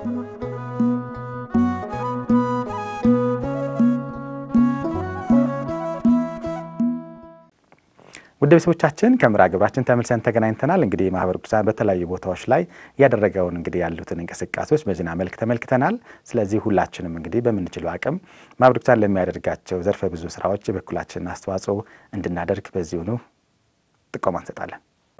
ውድ ቤተሰቦቻችን ከምራ ግብራችን ተመልሰን ተገናኝተናል። እንግዲህ ማህበረ ቅዱሳን በተለያዩ ቦታዎች ላይ ያደረገውን እንግዲህ ያሉትን እንቅስቃሴዎች በዜና መልክ ተመልክተናል። ስለዚህ ሁላችንም እንግዲህ በመንችለው አቅም ማህበረ ቅዱሳን ለሚያደርጋቸው ዘርፈ ብዙ ስራዎች በኩላችን አስተዋጽኦ እንድናደርግ በዚሁ ነው ጥቆማ እንሰጣለን።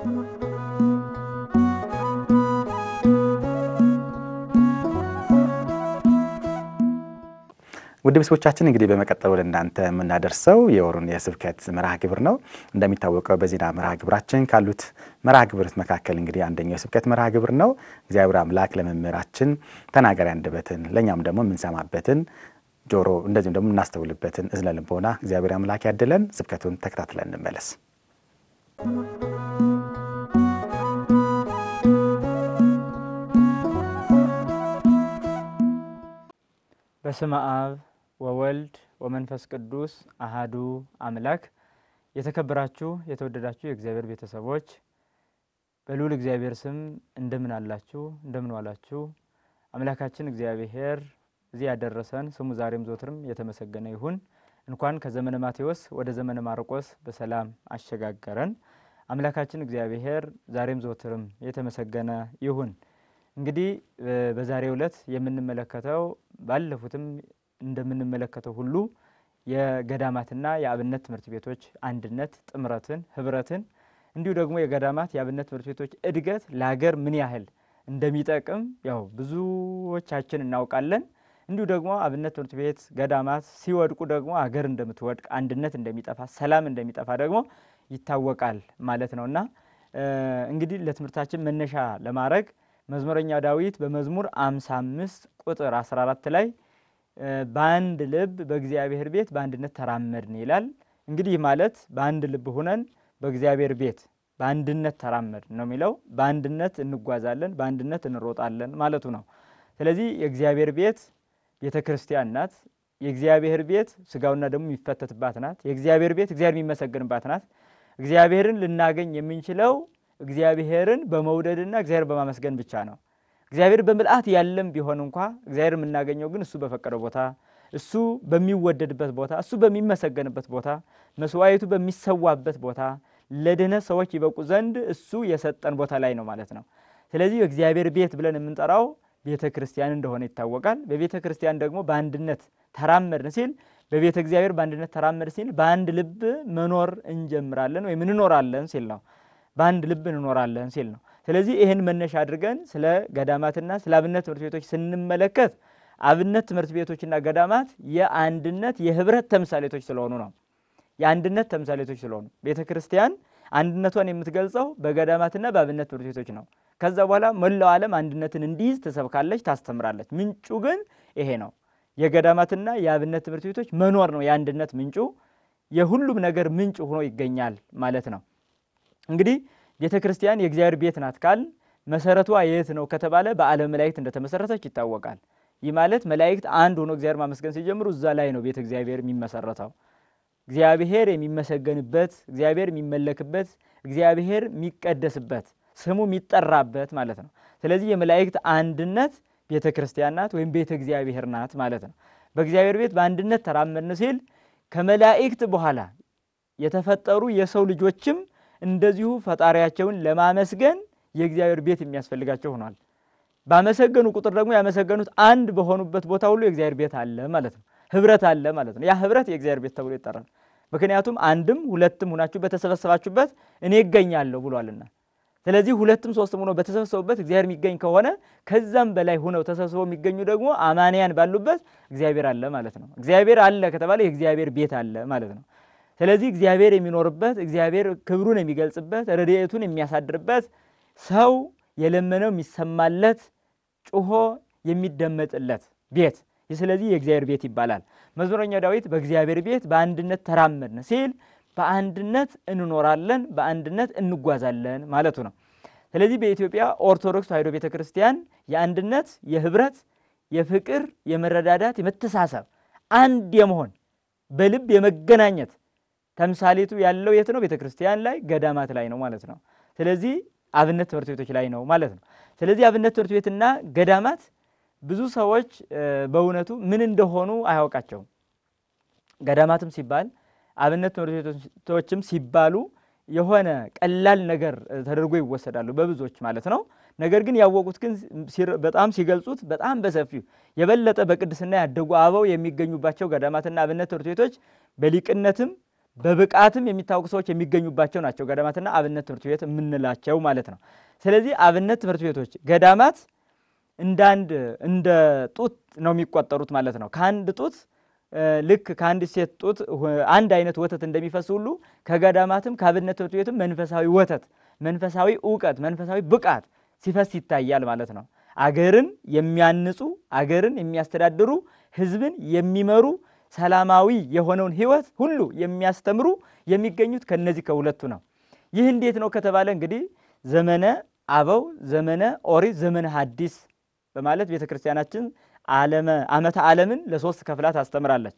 ውድ ቤተሰቦቻችን እንግዲህ በመቀጠል ወደ እናንተ የምናደርሰው የወሩን የስብከት መርሃ ግብር ነው። እንደሚታወቀው በዜና መርሃ ግብራችን ካሉት መርሃ ግብራት መካከል እንግዲህ አንደኛው የስብከት መርሃ ግብር ነው። እግዚአብሔር አምላክ ለመምህራችን ተናጋሪ አንደበትን ለኛም ደግሞ የምንሰማበትን ጆሮ እንደዚህም ደግሞ እናስተውልበትን እዝነ ልቦና እግዚአብሔር አምላክ ያድለን። ስብከቱን ተከታትለን እንመለስ። በስመ አብ ወወልድ ወመንፈስ ቅዱስ አሃዱ አምላክ። የተከበራችሁ የተወደዳችሁ የእግዚአብሔር ቤተሰቦች በልዑል እግዚአብሔር ስም እንደምን አላችሁ እንደምን ዋላችሁ? አምላካችን እግዚአብሔር እዚህ ያደረሰን ስሙ ዛሬም ዘወትርም የተመሰገነ ይሁን። እንኳን ከዘመነ ማቴዎስ ወደ ዘመነ ማርቆስ በሰላም አሸጋገረን። አምላካችን እግዚአብሔር ዛሬም ዘወትርም የተመሰገነ ይሁን። እንግዲህ በዛሬው ዕለት የምንመለከተው ባለፉትም እንደምንመለከተው ሁሉ የገዳማትና የአብነት ትምህርት ቤቶች አንድነት ጥምረትን ህብረትን እንዲሁ ደግሞ የገዳማት የአብነት ትምህርት ቤቶች እድገት ለሀገር ምን ያህል እንደሚጠቅም ያው ብዙዎቻችን እናውቃለን። እንዲሁ ደግሞ አብነት ትምህርት ቤት ገዳማት ሲወድቁ ደግሞ ሀገር እንደምትወድቅ አንድነት እንደሚጠፋ ሰላም እንደሚጠፋ ደግሞ ይታወቃል ማለት ነውና እንግዲህ ለትምህርታችን መነሻ ለማድረግ መዝሙረኛ ዳዊት በመዝሙር 55 ቁጥር 14 ላይ በአንድ ልብ በእግዚአብሔር ቤት በአንድነት ተራመድን ይላል። እንግዲህ ማለት በአንድ ልብ ሆነን በእግዚአብሔር ቤት በአንድነት ተራመድን ነው የሚለው። በአንድነት እንጓዛለን በአንድነት እንሮጣለን ማለቱ ነው። ስለዚህ የእግዚአብሔር ቤት ቤተክርስቲያን ናት። የእግዚአብሔር ቤት ስጋውና ደሙ የሚፈተትባት ናት። የእግዚአብሔር ቤት እግዚአብሔር የሚመሰገንባት ናት። እግዚአብሔርን ልናገኝ የምንችለው እግዚአብሔርን በመውደድና እግዚአብሔር በማመስገን ብቻ ነው። እግዚአብሔር በመልአት ያለም ቢሆን እንኳን እግዚአብሔር የምናገኘው ግን እሱ በፈቀደው ቦታ እሱ በሚወደድበት ቦታ እሱ በሚመሰገንበት ቦታ መስዋዕቱ በሚሰዋበት ቦታ ለድህነት ሰዎች ይበቁ ዘንድ እሱ የሰጠን ቦታ ላይ ነው ማለት ነው። ስለዚህ እግዚአብሔር ቤት ብለን የምንጠራው ቤተክርስቲያን እንደሆነ ይታወቃል። በቤተክርስቲያን ደግሞ በአንድነት ተራመድን ሲል በቤተ እግዚአብሔር በአንድነት ተራመድን ሲል በአንድ ልብ መኖር እንጀምራለን ወይ እንኖራለን ሲል ነው። በአንድ ልብ እንኖራለን ሲል ነው። ስለዚህ ይሄን መነሻ አድርገን ስለ ገዳማትና ስለ አብነት ትምህርት ቤቶች ስንመለከት አብነት ትምህርት ቤቶችና ገዳማት የአንድነት የህብረት ተምሳሌቶች ስለሆኑ ነው። የአንድነት ተምሳሌቶች ስለሆኑ ቤተክርስቲያን አንድነቷን የምትገልጸው በገዳማትና በአብነት ትምህርት ቤቶች ነው። ከዛ በኋላ መላው ዓለም አንድነትን እንዲይዝ ተሰብካለች ታስተምራለች። ምንጩ ግን ይሄ ነው። የገዳማትና የአብነት ትምህርት ቤቶች መኖር ነው የአንድነት ምንጩ። የሁሉም ነገር ምንጭ ሆኖ ይገኛል ማለት ነው። እንግዲህ ቤተክርስቲያን የእግዚአብሔር ቤት ናት ካል መሰረቷ የት ነው ከተባለ በዓለም መላእክት እንደተመሰረተች ይታወቃል። ይህ ማለት መላእክት አንድ ሆኖ እግዚአብሔር ማመስገን ሲጀምሩ እዛ ላይ ነው ቤተ እግዚአብሔር የሚመሰረተው። እግዚአብሔር የሚመሰገንበት እግዚአብሔር የሚመለክበት እግዚአብሔር የሚቀደስበት ስሙ የሚጠራበት ማለት ነው። ስለዚህ የመላእክት አንድነት ቤተክርስቲያን ናት ወይም ቤተ እግዚአብሔር ናት ማለት ነው። በእግዚአብሔር ቤት በአንድነት ተራመድን ሲል ከመላእክት በኋላ የተፈጠሩ የሰው ልጆችም እንደዚሁ ፈጣሪያቸውን ለማመስገን የእግዚአብሔር ቤት የሚያስፈልጋቸው ሆኗል። ባመሰገኑ ቁጥር ደግሞ ያመሰገኑት አንድ በሆኑበት ቦታ ሁሉ የእግዚአብሔር ቤት አለ ማለት ነው። ህብረት አለ ማለት ነው። ያ ህብረት የእግዚአብሔር ቤት ተብሎ ይጠራል። ምክንያቱም አንድም ሁለትም ሆናችሁ በተሰበሰባችሁበት እኔ እገኛለሁ ብሏልና። ስለዚህ ሁለትም ሶስትም ሆነው በተሰበሰቡበት እግዚአብሔር የሚገኝ ከሆነ ከዛም በላይ ሆነው ተሰብስበው የሚገኙ ደግሞ አማንያን ባሉበት እግዚአብሔር አለ ማለት ነው። እግዚአብሔር አለ ከተባለ የእግዚአብሔር ቤት አለ ማለት ነው። ስለዚህ እግዚአብሔር የሚኖርበት እግዚአብሔር ክብሩን የሚገልጽበት ረድኤቱን የሚያሳድርበት ሰው የለመነው የሚሰማለት ጮሆ የሚደመጥለት ቤት ስለዚህ የእግዚአብሔር ቤት ይባላል። መዝሙረኛው ዳዊት በእግዚአብሔር ቤት በአንድነት ተራመድን ሲል በአንድነት እንኖራለን በአንድነት እንጓዛለን ማለቱ ነው። ስለዚህ በኢትዮጵያ ኦርቶዶክስ ተዋሕዶ ቤተክርስቲያን የአንድነት የህብረት የፍቅር የመረዳዳት የመተሳሰብ አንድ የመሆን በልብ የመገናኘት ተምሳሌቱ ያለው የት ነው? ቤተክርስቲያን ላይ ገዳማት ላይ ነው ማለት ነው። ስለዚህ አብነት ትምህርት ቤቶች ላይ ነው ማለት ነው። ስለዚህ አብነት ትምህርት ቤትና ገዳማት ብዙ ሰዎች በእውነቱ ምን እንደሆኑ አያውቃቸውም። ገዳማትም ሲባል አብነት ትምህርት ቤቶችም ሲባሉ የሆነ ቀላል ነገር ተደርጎ ይወሰዳሉ በብዙዎች ማለት ነው። ነገር ግን ያወቁት ግን በጣም ሲገልጹት በጣም በሰፊው የበለጠ በቅድስና ያደጉ አበው የሚገኙባቸው ገዳማትና አብነት ትምህርት ቤቶች በሊቅነትም በብቃትም የሚታወቁ ሰዎች የሚገኙባቸው ናቸው ገዳማትና አብነት ትምህርት ቤት የምንላቸው ማለት ነው። ስለዚህ አብነት ትምህርት ቤቶች ገዳማት እንደ ጡት ነው የሚቆጠሩት ማለት ነው። ከአንድ ጡት ልክ ከአንድ ሴት ጡት አንድ አይነት ወተት እንደሚፈስ ሁሉ ከገዳማትም ከአብነት ትምህርት ቤትም መንፈሳዊ ወተት፣ መንፈሳዊ ዕውቀት፣ መንፈሳዊ ብቃት ሲፈስ ይታያል ማለት ነው። አገርን የሚያንጹ አገርን የሚያስተዳድሩ ሕዝብን የሚመሩ ሰላማዊ የሆነውን ሕይወት ሁሉ የሚያስተምሩ የሚገኙት ከነዚህ ከሁለቱ ነው። ይህ እንዴት ነው ከተባለ እንግዲህ ዘመነ አበው፣ ዘመነ ኦሪት፣ ዘመነ ሐዲስ በማለት ቤተክርስቲያናችን ዓመተ ዓለምን ለሶስት ከፍላ ታስተምራለች።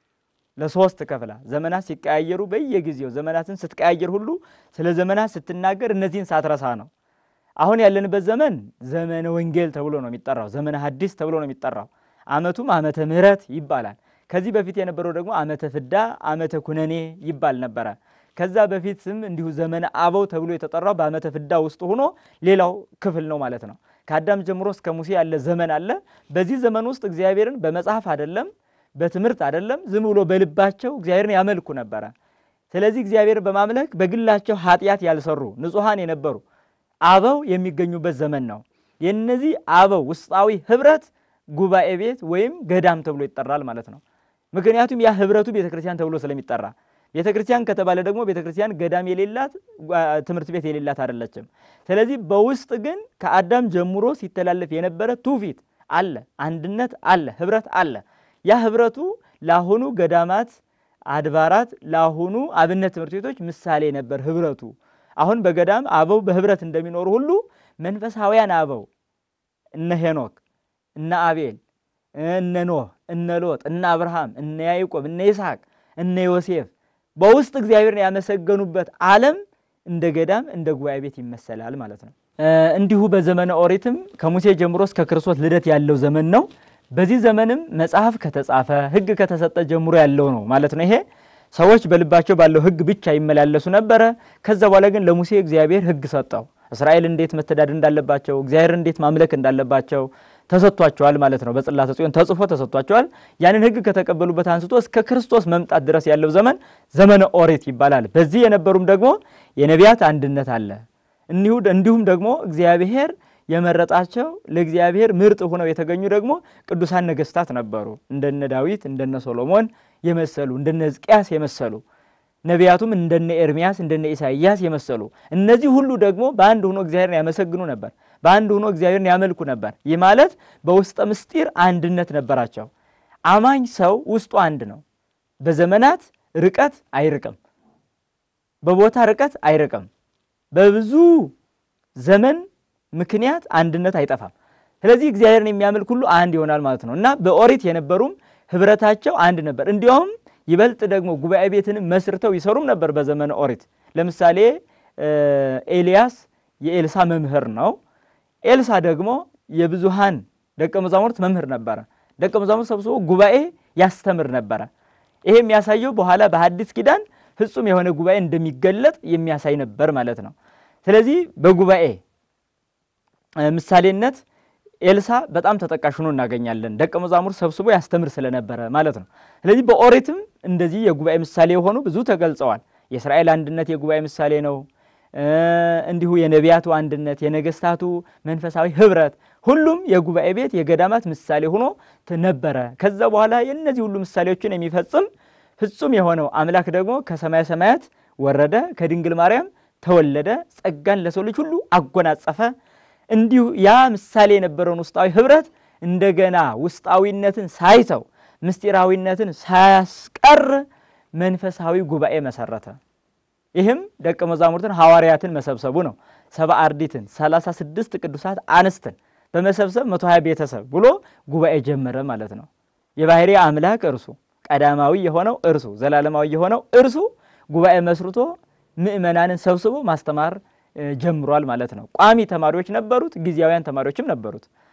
ለሶስት ከፍላ ዘመናት ሲቀያየሩ በየጊዜው ዘመናትን ስትቀያየር ሁሉ ስለ ዘመናት ስትናገር እነዚህን ሳትረሳ ነው። አሁን ያለንበት ዘመን ዘመነ ወንጌል ተብሎ ነው የሚጠራው፣ ዘመነ ሐዲስ ተብሎ ነው የሚጠራው። ዓመቱም ዓመተ ምሕረት ይባላል። ከዚህ በፊት የነበረው ደግሞ ዓመተ ፍዳ፣ ዓመተ ኩነኔ ይባል ነበረ። ከዛ በፊትም እንዲሁ ዘመነ አበው ተብሎ የተጠራው በዓመተ ፍዳ ውስጥ ሆኖ ሌላው ክፍል ነው ማለት ነው። ከአዳም ጀምሮ እስከ ሙሴ ያለ ዘመን አለ። በዚህ ዘመን ውስጥ እግዚአብሔርን በመጽሐፍ አይደለም በትምህርት አይደለም ዝም ብሎ በልባቸው እግዚአብሔርን ያመልኩ ነበረ። ስለዚህ እግዚአብሔርን በማምለክ በግላቸው ኃጢአት ያልሰሩ ንጹሃን የነበሩ አበው የሚገኙበት ዘመን ነው። የነዚህ አበው ውስጣዊ ህብረት ጉባኤ ቤት ወይም ገዳም ተብሎ ይጠራል ማለት ነው። ምክንያቱም ያ ህብረቱ ቤተክርስቲያን ተብሎ ስለሚጠራ። ቤተክርስቲያን ከተባለ ደግሞ ቤተክርስቲያን ገዳም የሌላት ትምህርት ቤት የሌላት አይደለችም። ስለዚህ በውስጥ ግን ከአዳም ጀምሮ ሲተላለፍ የነበረ ትውፊት አለ፣ አንድነት አለ፣ ህብረት አለ። ያ ህብረቱ ለአሁኑ ገዳማት አድባራት ለአሁኑ አብነት ትምህርት ቤቶች ምሳሌ ነበር ህብረቱ። አሁን በገዳም አበው በህብረት እንደሚኖሩ ሁሉ መንፈሳውያን አበው እነ ሄኖክ እነ አቤል እነ ኖህ እነ ሎጥ እነ አብርሃም እነ ያዕቆብ እነ ይስሐቅ እነ ዮሴፍ በውስጥ እግዚአብሔርን ያመሰገኑበት ዓለም እንደ ገዳም እንደ ጉባኤ ቤት ይመሰላል ማለት ነው። እንዲሁ በዘመነ ኦሪትም ከሙሴ ጀምሮ እስከ ክርስቶስ ልደት ያለው ዘመን ነው። በዚህ ዘመንም መጽሐፍ ከተጻፈ ሕግ ከተሰጠ ጀምሮ ያለው ነው ማለት ነው። ይሄ ሰዎች በልባቸው ባለው ሕግ ብቻ ይመላለሱ ነበረ። ከዛ በኋላ ግን ለሙሴ እግዚአብሔር ሕግ ሰጠው። እስራኤል እንዴት መተዳደር እንዳለባቸው እግዚአብሔር እንዴት ማምለክ እንዳለባቸው ተሰጥቷቸዋል ማለት ነው። በጽላተ ጽዮን ተጽፎ ተሰጥቷቸዋል። ያንን ሕግ ከተቀበሉበት አንስቶ እስከ ክርስቶስ መምጣት ድረስ ያለው ዘመን ዘመነ ኦሪት ይባላል። በዚህ የነበሩም ደግሞ የነቢያት አንድነት አለ። እንዲሁም ደግሞ እግዚአብሔር የመረጣቸው ለእግዚአብሔር ምርጥ ሆነው የተገኙ ደግሞ ቅዱሳን ነገስታት ነበሩ። እንደነ ዳዊት እንደነ ሶሎሞን የመሰሉ እንደነ ሕዝቅያስ የመሰሉ ነቢያቱም እንደነ ኤርሚያስ እንደነ ኢሳይያስ የመሰሉ እነዚህ ሁሉ ደግሞ በአንድ ሆኖ እግዚአብሔርን ያመሰግኑ ነበር። በአንድ ሆኖ እግዚአብሔርን ያመልኩ ነበር። ይህ ማለት በውስጠ ምስጢር አንድነት ነበራቸው። አማኝ ሰው ውስጡ አንድ ነው። በዘመናት ርቀት አይርቅም፣ በቦታ ርቀት አይርቅም። በብዙ ዘመን ምክንያት አንድነት አይጠፋም። ስለዚህ እግዚአብሔርን የሚያመልክ ሁሉ አንድ ይሆናል ማለት ነው እና በኦሪት የነበሩም ህብረታቸው አንድ ነበር። እንዲያውም ይበልጥ ደግሞ ጉባኤ ቤትን መስርተው ይሰሩም ነበር በዘመነ ኦሪት። ለምሳሌ ኤልያስ የኤልሳ መምህር ነው። ኤልሳ ደግሞ የብዙሃን ደቀ መዛሙርት መምህር ነበረ። ደቀ መዛሙርት ሰብስቦ ጉባኤ ያስተምር ነበረ። ይሄ የሚያሳየው በኋላ በሐዲስ ኪዳን ፍጹም የሆነ ጉባኤ እንደሚገለጥ የሚያሳይ ነበር ማለት ነው። ስለዚህ በጉባኤ ምሳሌነት ኤልሳ በጣም ተጠቃሽ ሆኖ እናገኛለን። ደቀ መዛሙርት ሰብስቦ ያስተምር ስለነበረ ማለት ነው። ስለዚህ በኦሪትም እንደዚህ የጉባኤ ምሳሌ የሆኑ ብዙ ተገልጸዋል። የእስራኤል አንድነት የጉባኤ ምሳሌ ነው። እንዲሁ የነቢያቱ አንድነት፣ የነገስታቱ መንፈሳዊ ህብረት ሁሉም የጉባኤ ቤት የገዳማት ምሳሌ ሆኖ ነበረ። ከዛ በኋላ የነዚህ ሁሉ ምሳሌዎችን የሚፈጽም ፍጹም የሆነው አምላክ ደግሞ ከሰማየ ሰማያት ወረደ፣ ከድንግል ማርያም ተወለደ፣ ጸጋን ለሰው ልጅ ሁሉ አጎናጸፈ። እንዲሁ ያ ምሳሌ የነበረውን ውስጣዊ ህብረት እንደገና ውስጣዊነትን ሳይተው ምስጢራዊነትን ሳያስቀር መንፈሳዊ ጉባኤ መሰረተ። ይህም ደቀ መዛሙርትን ሐዋርያትን መሰብሰቡ ነው። 70 አርድእትን 36 ቅዱሳት አንስትን በመሰብሰብ 120 ቤተሰብ ብሎ ጉባኤ ጀመረ ማለት ነው። የባህሪ አምላክ እርሱ ቀዳማዊ የሆነው እርሱ ዘላለማዊ የሆነው እርሱ ጉባኤ መስርቶ ምእመናንን ሰብስቦ ማስተማር ጀምሯል ማለት ነው። ቋሚ ተማሪዎች ነበሩት፣ ጊዜያውያን ተማሪዎችም ነበሩት።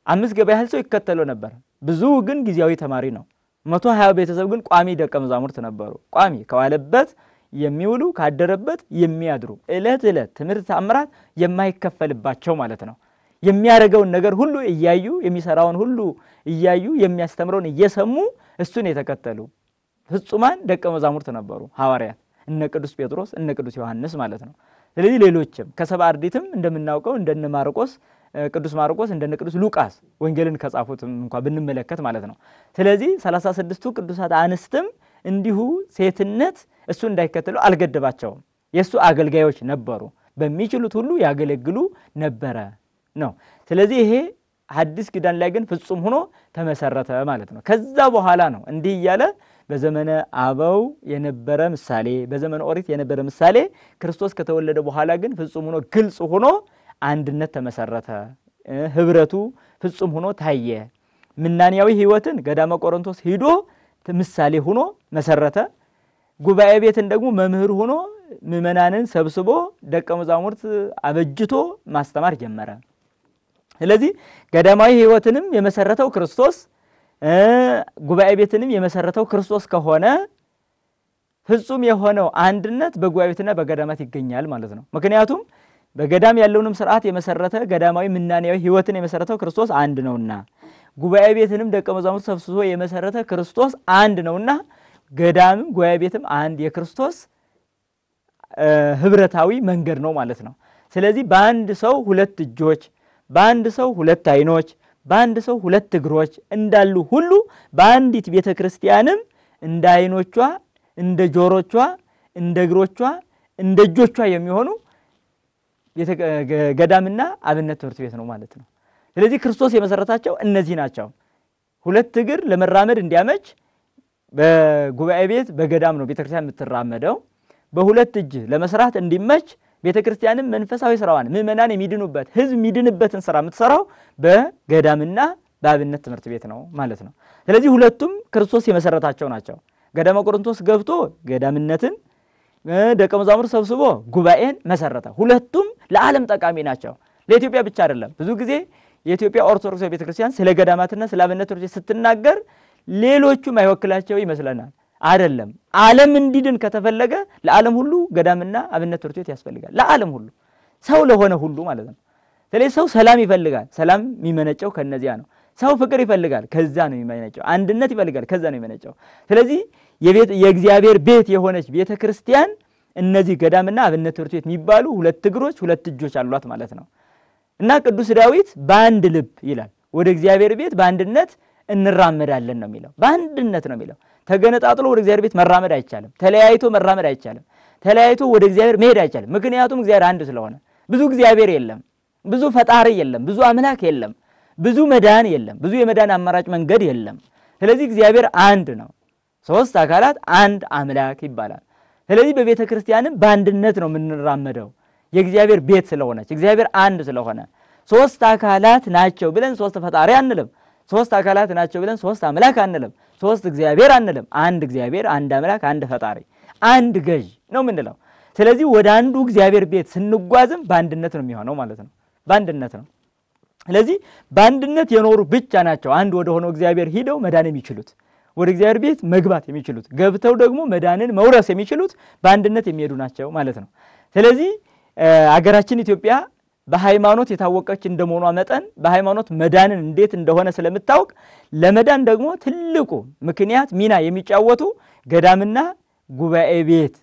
5 ገበያ ያህል ሰው ይከተለው ነበር ብዙ ግን ጊዜያዊ ተማሪ ነው 120 ቤተሰብ ግን ቋሚ ደቀ መዛሙርት ነበሩ ቋሚ ከዋለበት የሚውሉ ካደረበት የሚያድሩ እለት ትምህርት ተአምራት የማይከፈልባቸው ማለት ነው የሚያረጋውን ነገር ሁሉ እያዩ የሚሰራውን ሁሉ እያዩ የሚያስተምረውን እየሰሙ እሱን የተከተሉ ፍጹማን ደቀ መዛሙርት ነበሩ ሐዋርያት እነ ቅዱስ ጴጥሮስ እነ ቅዱስ ዮሐንስ ማለት ነው ስለዚህ ሌሎችም ከሰባ አርድእትም እንደምናውቀው እንደነ ማርቆስ ቅዱስ ማርቆስ እንደነ ቅዱስ ሉቃስ ወንጌልን ከጻፉትም እንኳን ብንመለከት ማለት ነው ስለዚህ 36ቱ ቅዱሳት አንስትም እንዲሁ ሴትነት እሱ እንዳይከተሉ አልገደባቸውም የሱ አገልጋዮች ነበሩ በሚችሉት ሁሉ ያገለግሉ ነበረ ነው ስለዚህ ይሄ ሐዲስ ኪዳን ላይ ግን ፍጹም ሆኖ ተመሰረተ ማለት ነው ከዛ በኋላ ነው እንዲህ ይያለ በዘመነ አበው የነበረ ምሳሌ በዘመነ ኦሪት የነበረ ምሳሌ ክርስቶስ ከተወለደ በኋላ ግን ፍጹም ሆኖ ግልጽ ሆኖ አንድነት ተመሰረተ ህብረቱ ፍጹም ሆኖ ታየ ምናንያዊ ህይወትን ገዳመ ቆሮንቶስ ሄዶ ምሳሌ ሆኖ መሰረተ ጉባኤ ቤትን ደግሞ መምህር ሆኖ ምእመናንን ሰብስቦ ደቀ መዛሙርት አበጅቶ ማስተማር ጀመረ ስለዚህ ገዳማዊ ህይወትንም የመሰረተው ክርስቶስ ጉባኤ ቤትንም የመሰረተው ክርስቶስ ከሆነ ፍጹም የሆነው አንድነት በጉባኤ ቤትና በገዳማት ይገኛል ማለት ነው ምክንያቱም በገዳም ያለውንም ሥርዓት የመሰረተ ገዳማዊ ምናንያዊ ህይወትን የመሰረተው ክርስቶስ አንድ ነውና ጉባኤ ቤትንም ደቀ መዛሙርት ሰብስቦ የመሰረተ ክርስቶስ አንድ ነውና ገዳም ጉባኤ ቤትም አንድ የክርስቶስ ህብረታዊ መንገድ ነው ማለት ነው ስለዚህ በአንድ ሰው ሁለት እጆች በአንድ ሰው ሁለት አይኖች በአንድ ሰው ሁለት እግሮች እንዳሉ ሁሉ በአንዲት ቤተክርስቲያንም እንደ አይኖቿ እንደ ጆሮቿ እንደ እግሮቿ እንደ እጆቿ የሚሆኑ ገዳምና አብነት ትምህርት ቤት ነው ማለት ነው ስለዚህ ክርስቶስ የመሰረታቸው እነዚህ ናቸው ሁለት እግር ለመራመድ እንዲያመች በጉባኤ ቤት በገዳም ነው ቤተክርስቲያን የምትራመደው በሁለት እጅ ለመስራት እንዲመች ቤተክርስቲያንም መንፈሳዊ ስራዋን ምእመናን የሚድኑበት ህዝብ የሚድንበትን ስራ የምትሰራው በገዳምና በአብነት ትምህርት ቤት ነው ማለት ነው ስለዚህ ሁለቱም ክርስቶስ የመሰረታቸው ናቸው ገዳመ ቆሮንቶስ ገብቶ ገዳምነትን ደቀ መዛሙርት ሰብስቦ ጉባኤን መሰረተ ሁለቱም ለዓለም ጠቃሚ ናቸው ለኢትዮጵያ ብቻ አይደለም ብዙ ጊዜ የኢትዮጵያ ኦርቶዶክስ ቤተክርስቲያን ስለ ገዳማትና ስለ አብነት ትምህርት ቤት ስትናገር ሌሎቹም አይወክላቸው ይመስለናል አይደለም ዓለም እንዲድን ከተፈለገ ለዓለም ሁሉ ገዳምና አብነት ትምህርት ቤት ያስፈልጋል ለዓለም ሁሉ ሰው ለሆነ ሁሉ ማለት ነው ስለዚህ ሰው ሰላም ይፈልጋል ሰላም የሚመነጨው ከነዚያ ነው ሰው ፍቅር ይፈልጋል ከዛ ነው የሚመነጨው አንድነት ይፈልጋል ከዛ ነው የሚመነጨው ስለዚህ የእግዚአብሔር ቤት የሆነች ቤተክርስቲያን እነዚህ ገዳምና አብነት ትምህርት ቤት የሚባሉ ሁለት እግሮች ሁለት እጆች አሏት ማለት ነው እና ቅዱስ ዳዊት በአንድ ልብ ይላል ወደ እግዚአብሔር ቤት በአንድነት እንራመዳለን ነው የሚለው በአንድነት ነው የሚለው ተገነጣጥሎ ወደ እግዚአብሔር ቤት መራመድ አይቻልም ተለያይቶ መራመድ አይቻልም ተለያይቶ ወደ እግዚአብሔር መሄድ አይቻልም ምክንያቱም እግዚአብሔር አንድ ስለሆነ ብዙ እግዚአብሔር የለም ብዙ ፈጣሪ የለም ብዙ አምላክ የለም ብዙ መዳን የለም ብዙ የመዳን አማራጭ መንገድ የለም ስለዚህ እግዚአብሔር አንድ ነው ሶስት አካላት አንድ አምላክ ይባላል ስለዚህ በቤተክርስቲያንም በአንድነት ነው የምንራመደው የእግዚአብሔር ቤት ስለሆነች እግዚአብሔር አንድ ስለሆነ ሶስት አካላት ናቸው ብለን ሶስት ፈጣሪ አንልም ሶስት አካላት ናቸው ብለን ሶስት አምላክ አንልም ሶስት እግዚአብሔር አንልም አንድ እግዚአብሔር አንድ አምላክ አንድ ፈጣሪ አንድ ገዥ ነው ምንለው ስለዚህ ወደ አንዱ እግዚአብሔር ቤት ስንጓዝም በአንድነት ነው የሚሆነው ማለት ነው በአንድነት ነው ስለዚህ በአንድነት የኖሩ ብቻ ናቸው አንድ ወደ ሆነው እግዚአብሔር ሄደው መዳን የሚችሉት ወደ እግዚአብሔር ቤት መግባት የሚችሉት ገብተው ደግሞ መዳንን መውረስ የሚችሉት በአንድነት የሚሄዱ ናቸው ማለት ነው ስለዚህ አገራችን ኢትዮጵያ በሃይማኖት የታወቀች እንደመሆኗ መጠን በሃይማኖት መዳንን እንዴት እንደሆነ ስለምታውቅ ለመዳን ደግሞ ትልቁ ምክንያት ሚና የሚጫወቱ ገዳምና ጉባኤ ቤት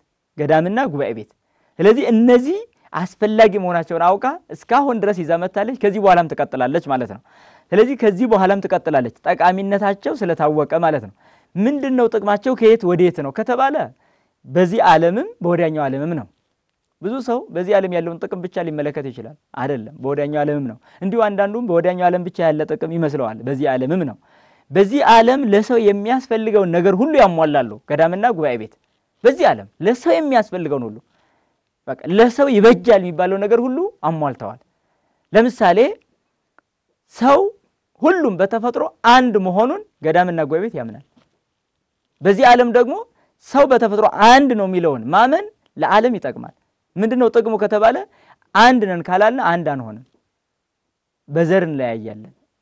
ስለዚህ እነዚህ አስፈላጊ መሆናቸውን አውቃ እስካሁን ድረስ ይዛመታለች ከዚህ በኋላም ትቀጥላለች ማለት ነው ስለዚህ ከዚህ በኋላም ትቀጥላለች ጠቃሚነታቸው ስለታወቀ ማለት ነው ምንድነው ጥቅማቸው ከየት ወዴት ነው ከተባለ በዚህ ዓለምም በወዲያኛው ዓለምም ነው ብዙ ሰው በዚህ ዓለም ያለውን ጥቅም ብቻ ሊመለከት ይችላል አይደለም በወዲያኛው ዓለምም ነው እንዲሁ አንዳንዱም በወዲያኛው ዓለም ብቻ ያለ ጥቅም ይመስለዋል በዚህ ዓለምም ነው በዚህ ዓለም ለሰው የሚያስፈልገው ነገር ሁሉ ያሟላሉ ገዳምና ጉባኤ ቤት በዚህ ዓለም ለሰው የሚያስፈልገው ሁሉ በቃ ለሰው ይበጃል የሚባለው ነገር ሁሉ አሟልተዋል ለምሳሌ ሰው ሁሉም በተፈጥሮ አንድ መሆኑን ገዳምና ጉባኤ ቤት ያምናል በዚህ ዓለም ደግሞ ሰው በተፈጥሮ አንድ ነው የሚለውን ማመን ለዓለም ይጠቅማል ምንድነው ጥቅሙ ከተባለ አንድ ነን ካላልን አንድ አንሆንም በዘር እንለያያለን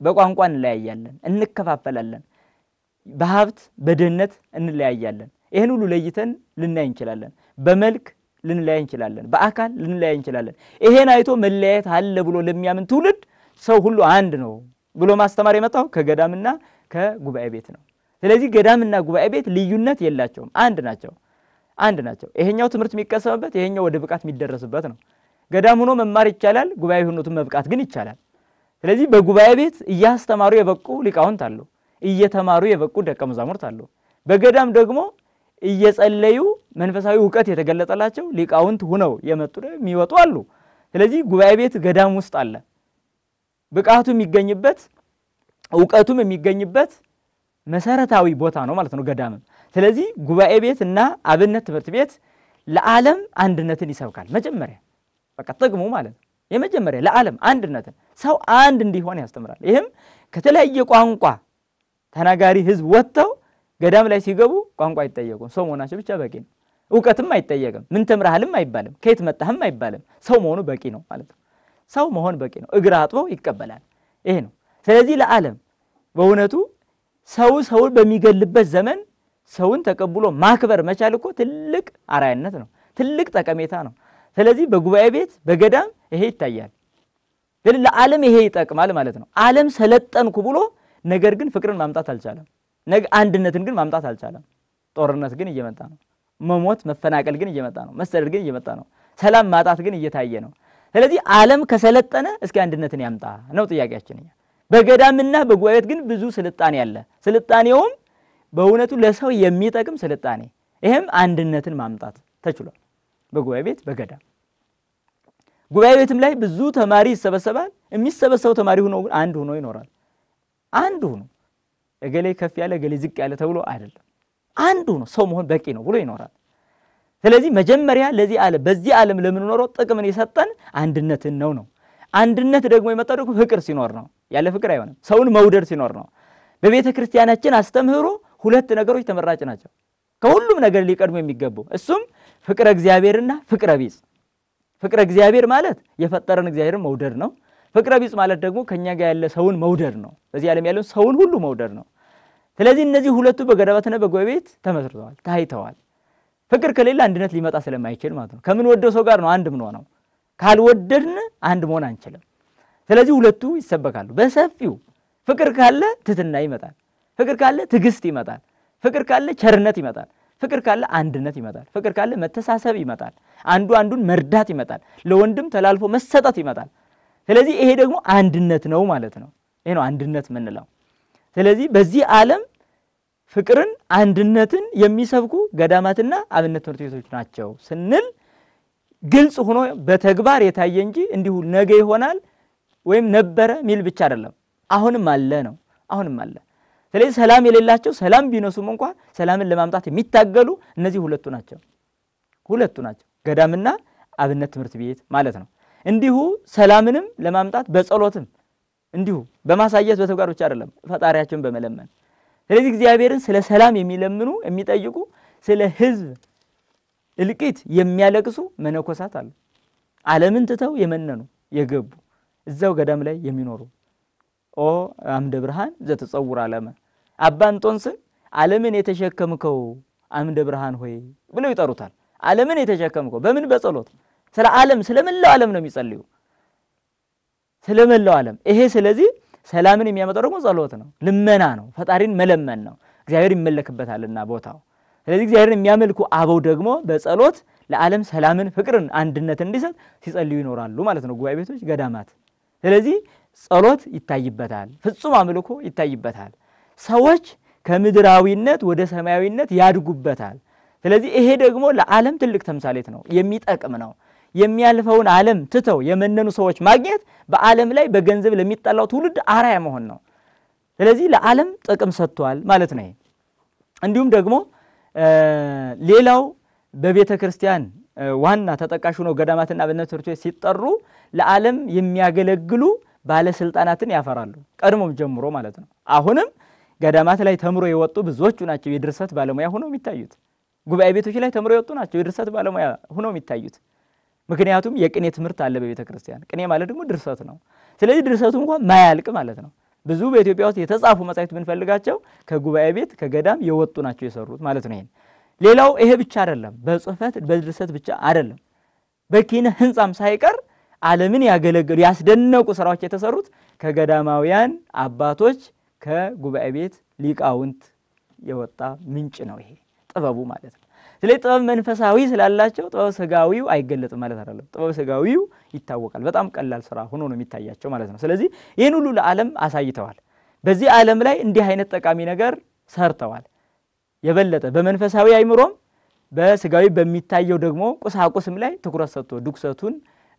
በቋንቋ እንለያያለን እንከፋፈላለን በሀብት በድህነት እንለያያለን ይሄን ሁሉ ለይተን ልናይ እንችላለን በመልክ ልንለያይ እንችላለን በአካል ልንለያይ እንችላለን ይሄን አይቶ መለያየት አለ ብሎ ለሚያምን ትውልድ ሰው ሁሉ አንድ ነው ብሎ ማስተማር የመጣው ከገዳምና ከጉባኤ ቤት ነው ስለዚህ ገዳምና ጉባኤ ቤት ልዩነት የላቸውም አንድ ናቸው ይሄኛው ትምህርት የሚቀሰምበት ይሄኛው ወደ ብቃት የሚደረስበት ነው ገዳም ሆኖ መማር ይቻላል ጉባኤ ሆኖ መብቃት ግን ይቻላል ስለዚህ በጉባኤ ቤት እያስተማሩ የበቁ ሊቃውንት አሉ እየተማሩ የበቁ ደቀ መዛሙርት አሉ በገዳም ደግሞ እየጸለዩ መንፈሳዊ ዕውቀት የተገለጠላቸው ሊቃውንት ሆነው የመጡ የሚወጡ አሉ ስለዚህ ጉባኤ ቤት ገዳም ውስጥ አለ ብቃቱ የሚገኝበት ዕውቀቱም የሚገኝበት መሰረታዊ ቦታ ነው ማለት ነው ገዳም ስለዚህ ጉባኤ ቤትና አብነት ትምህርት ቤት ለዓለም አንድነትን ይሰብካል መጀመሪያ በቃ ጥቅሙ ማለት ነው የመጀመሪያ ለዓለም አንድነትን ሰው አንድ እንዲሆን ያስተምራል ይሄም ከተለያየ ቋንቋ ተናጋሪ ህዝብ ወጥተው ገዳም ላይ ሲገቡ ቋንቋ አይጠየቁም ሰው መሆናቸው ብቻ በቂ ነው ዕውቀትም አይጠየቅም ምን ተምራህልም አይባልም ከየት መጣህም አይባልም ሰው መሆኑ በቂ ነው ማለት ነው ሰው መሆን በቂ ነው እግር አጥቦ ይቀበላል ይሄ ነው ስለዚህ ለዓለም በእውነቱ ሰው በሚገልበት ዘመን ሰውን ተቀብሎ ማክበር መቻል እኮ ትልቅ አራያነት ነው ትልቅ ጠቀሜታ ነው ስለዚህ በጉባኤ ቤት በገዳም ይሄ ይታያል ለዓለም ይሄ ይጠቅማል ማለት ነው ዓለም ሰለጠንኩ ብሎ ነገር ግን ፍቅርን ማምጣት አልቻለም አንድነትን ግን ማምጣት አልቻለም ጦርነት ግን እየመጣ ነው መሞት መፈናቀል ግን እየመጣ ነው መሰደድ ግን እየመጣ ነው ሰላም ማጣት ግን እየታየ ነው ስለዚህ ዓለም ከሰለጠነ እስኪ አንድነትን ያምጣ ነው ጥያቄያችን በገዳምና በጉባኤ ቤት ግን ብዙ ስልጣኔ ያለ ስልጣኔውም በእውነቱ ለሰው የሚጠቅም ስልጣኔ ይሄም አንድነትን ማምጣት ተችሏል በጉባኤ ቤት በገዳም ጉባኤ ቤትም ላይ ብዙ ተማሪ ይሰበሰባል የሚሰበሰበው ተማሪ ሆኖ አንድ ሆኖ ይኖራል አንድ ሆኖ እገሌ ከፍ ያለ እገሌ ዝቅ ያለ ተብሎ አይደለም አንድ ሆኖ ሰው መሆን በቂ ነው ብሎ ይኖራል ስለዚህ መጀመሪያ ለዚህ ዓለም በዚህ ዓለም ለምንኖረው ጥቅምን የሰጠን አንድነትን ነው አንድነት ደግሞ የመጣው ደግሞ ፍቅር ሲኖር ነው ያለ ፍቅር አይሆንም ሰውን መውደድ ሲኖር ነው በቤተ ክርስቲያናችን አስተምህሮ ሁለት ነገሮች ተመራጭ ናቸው ከሁሉም ነገር ሊቀድሙ የሚገቡ እሱም ፍቅረ እግዚአብሔርና ፍቅረ ቢጽ ፍቅረ እግዚአብሔር ማለት የፈጠረን እግዚአብሔርን መውደድ ነው ፍቅረ ቢጽ ማለት ደግሞ ከኛ ጋር ያለ ሰውን መውደድ ነው በዚህ ዓለም ያለው ሰውን ሁሉ መውደድ ነው ስለዚህ እነዚህ ሁለቱ በገዳማትና በጉባኤ ቤት ተመስርተዋል ታይተዋል ፍቅር ከሌለ አንድነት ሊመጣ ስለማይችል ማለት ነው ከምን ወደው ሰው ጋር ነው አንድ ምን ሆነው ካልወደድን አንድ መሆን አንችልም ስለዚህ ሁለቱ ይሰበካሉ በሰፊው ፍቅር ካለ ትትና ይመጣል ፍቅር ካለ ትግስት ይመጣል ፍቅር ካለ ቸርነት ይመጣል ፍቅር ካለ አንድነት ይመጣል ፍቅር ካለ መተሳሰብ ይመጣል አንዱ አንዱን መርዳት ይመጣል ለወንድም ተላልፎ መሰጠት ይመጣል ስለዚህ ይሄ ደግሞ አንድነት ነው ማለት ነው ይሄ ነው አንድነት ምንለው ስለዚህ በዚህ ዓለም ፍቅርን አንድነትን የሚሰብኩ ገዳማትና አብነት ትምህርት ቤቶች ናቸው ስንል ግልጽ ሆኖ በተግባር የታየ እንጂ እንዲሁ ነገ ይሆናል ወይም ነበረ ሚል ብቻ አይደለም አሁንም አለ ነው አሁንም አለ ስለዚህ ሰላም የሌላቸው ሰላም ቢነሱም እንኳን ሰላምን ለማምጣት የሚታገሉ እነዚህ ሁለቱ ናቸው ገዳምና አብነት ትምህርት ቤት ማለት ነው እንዲሁ ሰላምንም ለማምጣት በጸሎትም እንዲሁ በማሳየት በተግባር ብቻ አይደለም ፈጣሪያቸውን በመለመን ስለዚህ እግዚአብሔርን ስለ ሰላም የሚለምኑ የሚጠይቁ ስለ ህዝብ እልቂት የሚያለቅሱ መነኮሳት አሉ ዓለምን ትተው የመነኑ የገቡ እዛው ገዳም ላይ የሚኖሩ አምደ ብርሃን ዘተጸውር ዓለም አባ እንጦንስን ዓለምን የተሸከምከው አምደ ብርሃን ሆይ ብለው ይጠሩታል ዓለምን የተሸከምከው በምን በጸሎት ስለ ዓለም ስለመላው ዓለም ነው የሚጸልዩ ስለመላው ዓለም ይሄ ስለዚህ ሰላምን የሚያመጣው ደግሞ ጸሎት ነው ልመና ነው ፈጣሪን መለመን ነው እግዚአብሔር ይመለክበታልና ቦታው ስለዚህ እግዚአብሔርን የሚያመልኩ አበው ደግሞ በጸሎት ለዓለም ሰላምን ፍቅርን አንድነትን እንዲሰጥ ሲጸልዩ ይኖራሉ ማለት ነው ጉባኤ ቤቶች ገዳማት ስለዚህ ጸሎት ይታይበታል ፍጹም አምልኮ ይታይበታል ሰዎች ከምድራዊነት ወደ ሰማያዊነት ያድጉበታል ስለዚህ ይሄ ደግሞ ለዓለም ትልቅ ተምሳሌት ነው የሚጠቅም ነው የሚያልፈውን ዓለም ትተው የመነኑ ሰዎች ማግኘት በዓለም ላይ በገንዘብ ለሚጣላው ትውልድ አራያ መሆን ነው ስለዚህ ለዓለም ጥቅም ሰጥቷል ማለት ነው እንዲሁም ደግሞ ሌላው በቤተ ክርስቲያን ዋና ተጠቃሹ ነው ገዳማትና አብነት ትምህርት ቤት ሲጠሩ ለዓለም የሚያገለግሉ ባለስልጣናትን ያፈራሉ ቀድሞም ጀምሮ ማለት ነው አሁንም ገዳማት ላይ ተምሮ የወጡ ብዙዎቹ ናቸው የድርሰት ባለሙያ ሆነው የሚታዩት ጉባኤ ቤቶች ላይ ተምሮ የወጡ ናቸው የድርሰት ባለሙያ ሆነው የሚታዩት ምክንያቱም የቅኔ ትምህርት አለ በቤተ ክርስቲያን ቅኔ ማለት ደግሞ ድርሰት ነው ስለዚህ ድርሰቱ እንኳን ማያልቅ ማለት ነው ብዙ በኢትዮጵያ ውስጥ የተጻፉ መጻሕፍት ብንፈልጋቸው ከጉባኤ ቤት ከገዳም የወጡ ናቸው የሰሩት ማለት ነው። ሌላው ይሄ ብቻ አይደለም፣ በጽሕፈት በድርሰት ብቻ አይደለም፣ በኪነ ህንጻም ሳይቀር ዓለምን ያገለገሉ ያስደነቁ ስራዎች የተሰሩት ከገዳማውያን አባቶች ከጉባኤ ቤት ሊቃውንት የወጣ ምንጭ ነው ይሄ ጥበቡ ማለት ነው። ስለዚህ ጥበብ መንፈሳዊ ስላላቸው ጥበብ ስጋዊው አይገለጥም ማለት አይደለም። ጥበብ ስጋዊው ይታወቃል። በጣም ቀላል ስራ ሆኖ ነው የሚታያቸው ማለት ነው። ስለዚህ ይህን ሁሉ ለዓለም አሳይተዋል። በዚህ ዓለም ላይ እንዲህ አይነት ጠቃሚ ነገር ሰርተዋል። የበለጠ በመንፈሳዊ አይምሮም በስጋዊ በሚታየው ደግሞ ቁሳቁስም ላይ ትኩረት ሰጥቶ ድኩሰቱን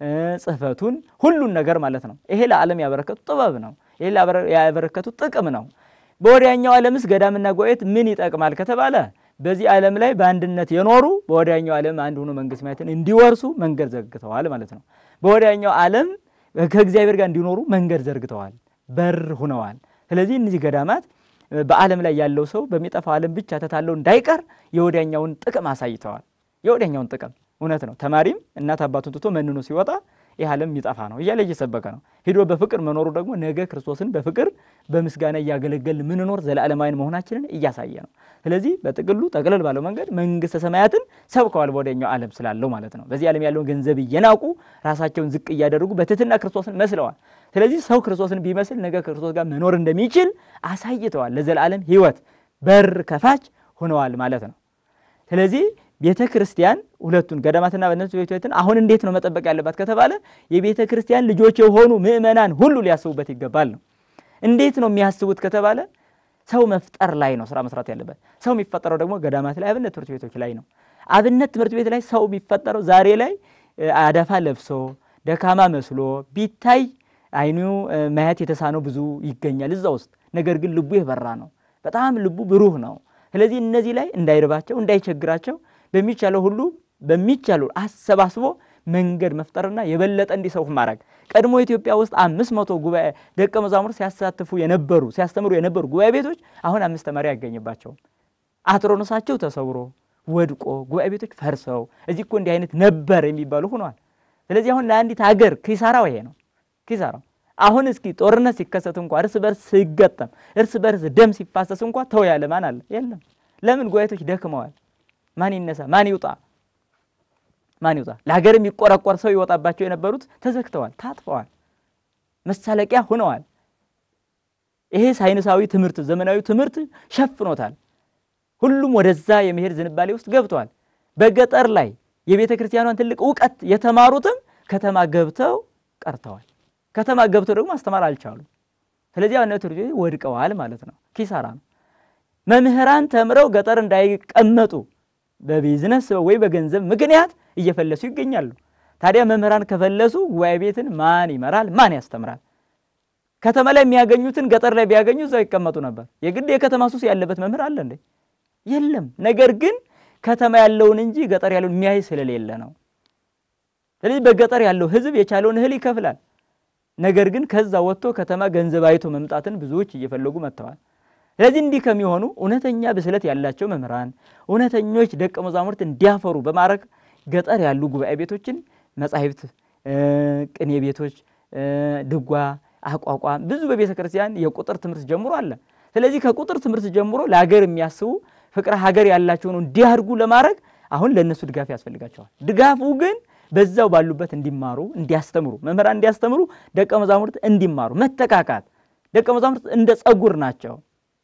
ጽሕፈቱን ሁሉን ነገር ማለት ነው። ይሄ ለዓለም ያበረከቱ ጥበብ ነው። ይሄ ያበረከቱ ጥቅም ነው። በወዲያኛው ዓለምስ ገዳምና ጉባኤት ምን ይጠቅማል ከተባለ በዚህ ዓለም ላይ በአንድነት የኖሩ በወዲያኛው ዓለም አንድ ሆኖ መንግስት ማየትን እንዲወርሱ መንገድ ዘርግተዋል ማለት ነው። በወዲያኛው ዓለም ከእግዚአብሔር ጋር እንዲኖሩ መንገድ ዘርግተዋል፣ በር ሆነዋል። ስለዚህ እነዚህ ገዳማት በዓለም ላይ ያለው ሰው በሚጠፋው ዓለም ብቻ ተታለው እንዳይቀር የወዲያኛውን ጥቅም አሳይተዋል። የወዲያኛውን ጥቅም እውነት ነው። ተማሪም እናት አባቱን ትቶ መንኖ ሲወጣ ይህ ዓለም የሚጠፋ ነው እያለ እየሰበከ ነው። ሄዶ በፍቅር መኖሩ ደግሞ ነገ ክርስቶስን በፍቅር በምስጋና እያገለገልን ምንኖር ዘላለማዊን መሆናችንን እያሳየ ነው። ስለዚህ በጥቅሉ ጠቅለል ባለው መንገድ መንግስተ ሰማያትን ሰብከዋል በወዲያኛው ዓለም ስላለው ማለት ነው። በዚህ ዓለም ያለውን ገንዘብ እየናቁ ራሳቸውን ዝቅ እያደረጉ በትህትና ክርስቶስን መስለዋል። ስለዚህ ሰው ክርስቶስን ቢመስል ነገ ክርስቶስ ጋር መኖር እንደሚችል አሳይተዋል። ለዘላለም ሕይወት በር ከፋች ሆነዋል ማለት ነው። ስለዚህ ቤተ ክርስቲያን ሁለቱን ገዳማትና በእነሱ ቤቶችን አሁን እንዴት ነው መጠበቅ ያለባት ከተባለ የቤተ ክርስቲያን ልጆች የሆኑ ምእመናን ሁሉ ሊያስቡበት ይገባል ነው። እንዴት ነው የሚያስቡት ከተባለ ሰው መፍጠር ላይ ነው ስራ መስራት ያለበት። ሰው የሚፈጠረው ደግሞ ገዳማት ላይ አብነት ትምህርት ቤቶች ላይ ነው። አብነት ትምህርት ቤት ላይ ሰው የሚፈጠረው ዛሬ ላይ አዳፋ ለብሶ ደካማ መስሎ ቢታይ አይኑ ማየት የተሳነው ብዙ ይገኛል እዛ ውስጥ። ነገር ግን ልቡ የበራ ነው፣ በጣም ልቡ ብሩህ ነው። ስለዚህ እነዚህ ላይ እንዳይርባቸው እንዳይቸግራቸው በሚቻለው ሁሉ በሚቻለው አሰባስቦ መንገድ መፍጠርና የበለጠ እንዲሰፉ ማድረግ። ቀድሞ ኢትዮጵያ ውስጥ 500 ጉባኤ ደቀ መዛሙርት ሲያስተምሩ የነበሩ ጉባኤ ቤቶች አሁን 5 ተማሪ ያገኝባቸው አትሮኖሳቸው ተሰብሮ ወድቆ ጉባኤ ቤቶች ፈርሰው እዚህ እኮ እንዲህ አይነት ነበር የሚባሉ ሆኗል። ስለዚህ አሁን ለአንዲት ሀገር ኪሳራው ይሄ ነው። ኪሳራው አሁን እስኪ ጦርነት ሲከሰት እንኳን እርስ በርስ ሲገጠም እርስ በርስ ደም ሲፋሰስ እንኳን ተው ያለ ማን አለ? የለም። ለምን? ጉባኤ ቤቶች ደክመዋል። ማን ይነሳ? ማን ይውጣ? ለሀገር የሚቆረቆር ሰው ይወጣባቸው የነበሩት ተዘግተዋል፣ ታጥፈዋል፣ መሳለቂያ ሆነዋል። ይሄ ሳይንሳዊ ትምህርት ዘመናዊ ትምህርት ሸፍኖታል። ሁሉም ወደዛ የመሄድ ዝንባሌ ውስጥ ገብቷል። በገጠር ላይ የቤተ ክርስቲያኗን ትልቅ ዕውቀት የተማሩትም ከተማ ገብተው ቀርተዋል። ከተማ ገብተው ደግሞ ማስተማር አልቻሉም። ስለዚህ አሁን ትምህርት ቤቶች ወድቀዋል ማለት ነው። ኪሳራ ነው። መምህራን ተምረው ገጠር እንዳይቀመጡ በቢዝነስ ወይ በገንዘብ ምክንያት እየፈለሱ ይገኛሉ። ታዲያ መምህራን ከፈለሱ ጉባኤ ቤትን ማን ይመራል? ማን ያስተምራል? ከተማ ላይ የሚያገኙትን ገጠር ላይ ቢያገኙ እዛው ይቀመጡ ነበር። የግድ የከተማ ሱስ ያለበት መምህር አለ እንዴ? የለም። ነገር ግን ከተማ ያለውን እንጂ ገጠር ያለውን የሚያይ ስለሌለ ነው። ስለዚህ በገጠር ያለው ሕዝብ የቻለውን እህል ይከፍላል። ነገር ግን ከዛ ወጥቶ ከተማ ገንዘብ አይቶ መምጣትን ብዙዎች እየፈለጉ መጥተዋል። ስለዚህ እንዲህ ከሚሆኑ እውነተኛ ብስለት ያላቸው መምህራን እውነተኞች ደቀ መዛሙርት እንዲያፈሩ በማድረግ ገጠር ያሉ ጉባኤ ቤቶችን መጻሕፍት፣ ቅኔ ቤቶች፣ ድጓ፣ አቋቋም ብዙ በቤተ ክርስቲያን የቁጥር ትምህርት ጀምሮ አለ። ስለዚህ ከቁጥር ትምህርት ጀምሮ ለሀገር የሚያስቡ ፍቅረ ሀገር ያላቸውን እንዲያርጉ ለማድረግ አሁን ለነሱ ድጋፍ ያስፈልጋቸዋል። ድጋፉ ግን በዛው ባሉበት እንዲማሩ እንዲያስተምሩ መምህራን እንዲያስተምሩ ደቀ መዛሙርት እንዲማሩ መተካካት። ደቀ መዛሙርት እንደ ጸጉር ናቸው።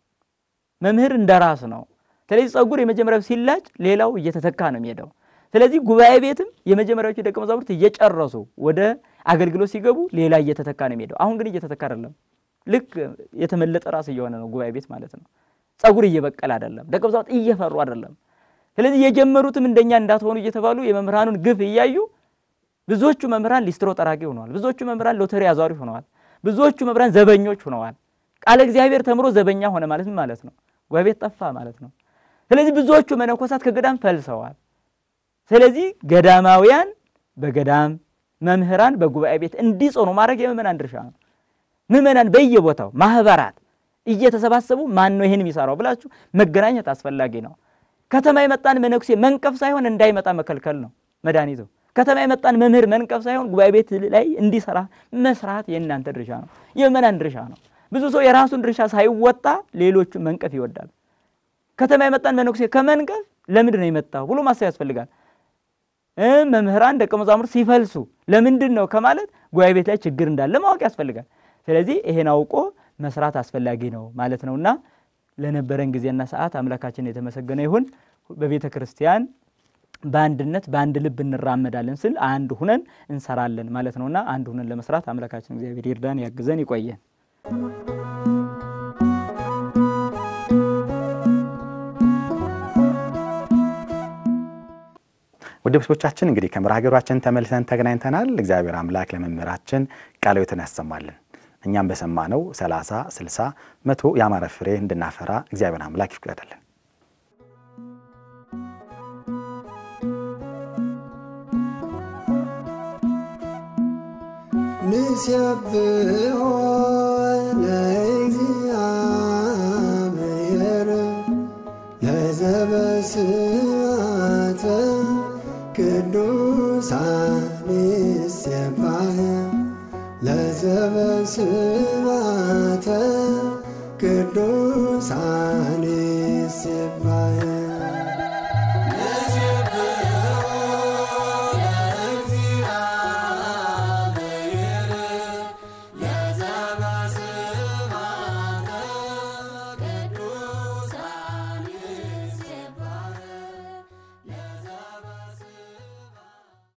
መምህር እንደራስ ነው። ስለዚህ ጸጉር የመጀመሪያው ሲላጭ ሌላው እየተተካ ነው የሚሄደው። ስለዚህ ጉባኤ ቤትም የመጀመሪያዎቹ ደቀ መዛሙርት እየጨረሱ ወደ አገልግሎት ሲገቡ ሌላ እየተተካ ነው የሚሄደው። አሁን ግን እየተተካ አይደለም። ልክ የተመለጠ ራስ እየሆነ ነው ጉባኤ ቤት ማለት ነው። ጸጉር እየበቀለ አይደለም። ደቀ መዛሙርት እየፈሩ አይደለም። ስለዚህ የጀመሩትም እንደኛ እንዳትሆኑ እየተባሉ የመምህራኑን ግፍ እያዩ ብዙዎቹ መምህራን ሊስትሮ ጠራጊ ሆነዋል። ብዙዎቹ መምህራን ሎተሪ አዟሪ ሆነዋል። ብዙዎቹ መምህራን ዘበኞች ሆነዋል። ቃለ እግዚአብሔር ተምሮ ዘበኛ ሆነ ማለት ምን ማለት ነው? ጉባኤ ቤት ጠፋ ማለት ነው። ስለዚህ ብዙዎቹ መነኮሳት ከገዳም ፈልሰዋል። ስለዚህ ገዳማውያን በገዳም መምህራን በጉባኤ ቤት እንዲጾኑ ማድረግ የምእመናን ድርሻ ነው። ምእመናን በየቦታው ማህበራት እየተሰባሰቡ ማን ነው ይሄን የሚሰራው ብላችሁ መገናኘት አስፈላጊ ነው። ከተማ የመጣን መነኩሴ መንቀፍ ሳይሆን እንዳይመጣ መከልከል ነው መድኃኒቱ። ከተማ የመጣን መምህር መንቀፍ ሳይሆን ጉባኤ ቤት ላይ እንዲሰራ መስራት የእናንተ ድርሻ ነው፣ የምእመናን ድርሻ ነው። ብዙ ሰው የራሱን ድርሻ ሳይወጣ ሌሎቹ መንቀፍ ይወዳል ከተማ የመጣን መነኩሴ ከመንቀፍ ለምንድን ነው የመጣው ብሎ ማሰብ ያስፈልጋል መምህራን ደቀ መዛሙርት ሲፈልሱ ለምንድን ነው ከማለት ጉባኤ ቤት ላይ ችግር እንዳለ ማወቅ ያስፈልጋል ስለዚህ ይሄን አውቆ መስራት አስፈልጋጊ ነው ማለት ነውና ለነበረን ጊዜና ሰዓት አምላካችን የተመሰገነ ይሁን በቤተ ክርስቲያን በአንድነት በአንድ ልብ እንራመዳለን ስል አንድ ሆነን እንሰራለን ማለት ነውና አንድ ሆነን ለመስራት አምላካችን እግዚአብሔር ይርዳን ያግዘን ይቆየን ወደብሶቻችን እንግዲህ ከመርሃ ግብራችን ተመልሰን ተገናኝተናል እግዚአብሔር አምላክ ለመምህራችን ቃልዎትን ያሰማልን እኛም በሰማነው 30 60 100 ያማረ ፍሬ እንድናፈራ እግዚአብሔር አምላክ ይፍቀድልን ንስብሖ ለእግዚአብሔር ለዘበስማተ ቅዱሳን ይሴባህ ለዘበስማተ ቅዱሳን